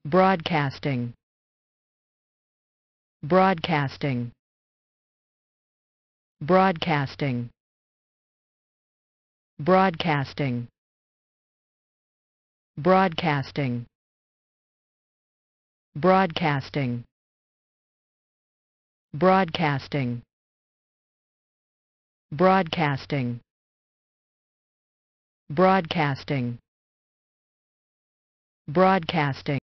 broadcasting, broadcasting, broadcasting, broadcasting, broadcasting, broadcasting, broadcasting, broadcasting, broadcasting, broadcasting.